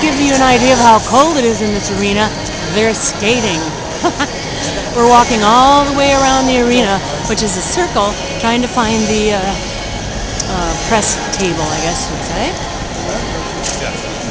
give you an idea of how cold it is in this arena, they're skating. We're walking all the way around the arena, which is a circle, trying to find the press table, I guess you'd say.